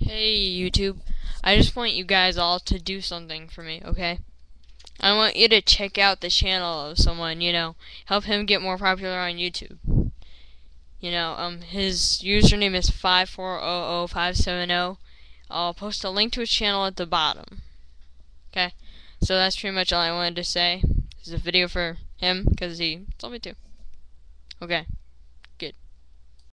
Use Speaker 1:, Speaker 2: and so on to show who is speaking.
Speaker 1: Hey YouTube, I just want you guys all to do something for me, okay? I want you to check out the channel of someone, help him get more popular on YouTube. His username is 5400570. I'll post a link to his channel at the bottom. Okay? So that's pretty much all I wanted to say. This is a video for him, because he told me to. Okay.